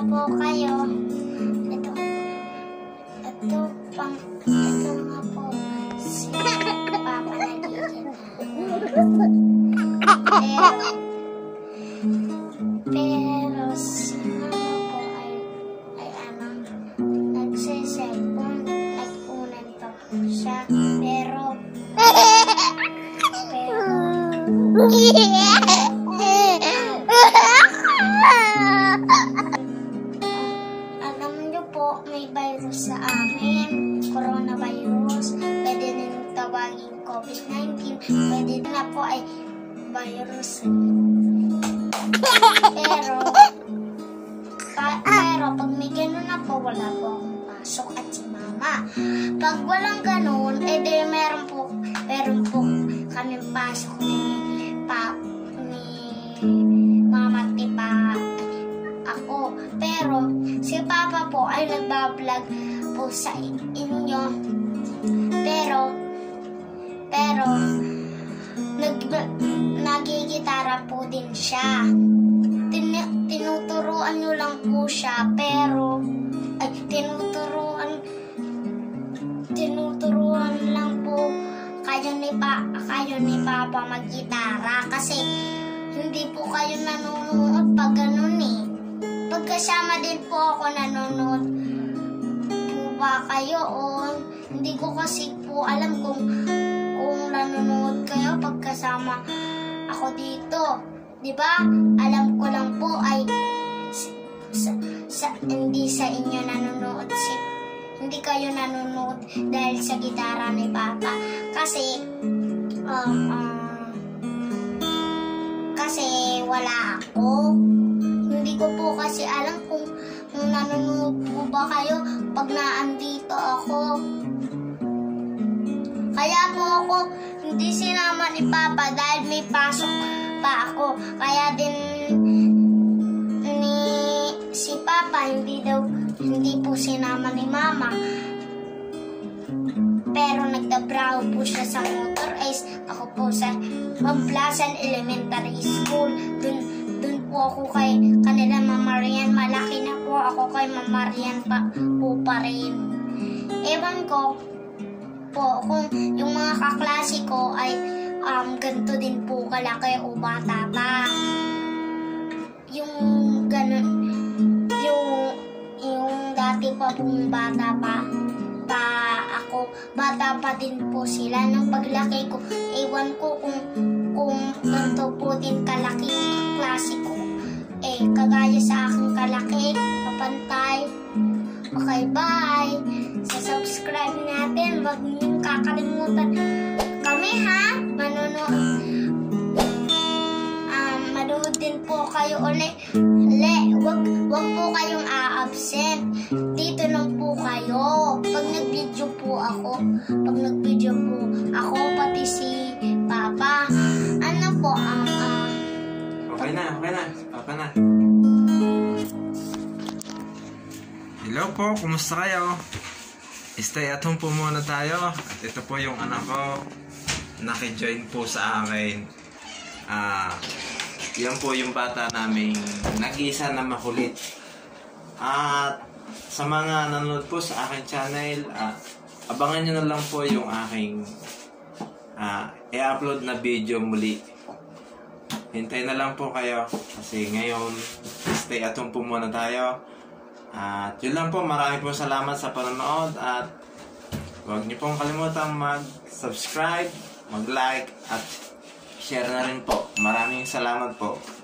po kayo. Ito nga po si Papa nagiging. Pero si Mama po ay nagsiselfon, nag-unan pa po siya. Pero alam niyo po, may virus sa amin, coronavirus, pwede din tawagin COVID-19, pwede na po ay virus. Pero pag may ganun na po, wala po akong pasok at si Mama. Pag walang ganun, edi meron po kami pasok ni Mama at ako. Pero si Papa po ay nagbablog po sa inyo. Pero nagigitara po din siya. Tinuturuan nyo lang po siya, pero tinuturuan lang po kayo ni Papa maggitara kasi hindi po kayo nanonood pag ganun eh. Pagkasama din po ako, nanonood po ba kayo o hindi ko kasi po alam kung nanonood kayo pagkasama ako dito. Diba? Alam ko lang po ay hindi sa inyo nanonood hindi kayo nanonood dahil sa gitara ni Papa. Kasi wala ako. Hindi ko po kasi alam kung nanonood po ba kayo pag naandito ako. Kaya po ako hindi sinama ni Papa dahil may pasok pa ako. Kaya din si Papa hindi po sinama ni Mama. Pero nagdabraho po siya sa Motor Ace. Ako po sa Mablasan Elementary School. Dun po ako kay kanila Mama Rian. Malaki na po ako kay Mama Rian pa rin. Ewan ko po kung yung mga kaklase ko ay ganito din po kalaki o bata pa. Yung ganun, yung dati pa pong bata pa ako, bata pa din po sila. Nang paglaki ko, ewan ko kung ganito po din kalaki yung kaklase ko. Kagaya sa aking kalaki, kapantay. Okay, bye! Subscribe natin, wag niyong kakalimutan kami ha, manood din po kayo ulit. Wag po kayong a-absent. Dito lang po kayo. Pag nag-video po ako, pati si Papa. Ano po, Okay na. Hello po, kumusta kayo? Stay at home po muna tayo. At ito po yung anak ko. Naki-join po sa akin. Yan po yung bata naming nag-isa na makulit. At sa mga nanonood po sa aking channel, abangan nyo na lang po yung aking i-upload na video muli. Hintay na lang po kayo kasi ngayon stay at home po muna tayo. At yun lang po, marami po salamat sa panonood at huwag niyo pong kalimutang mag-subscribe, mag-like at share na rin po. Maraming salamat po.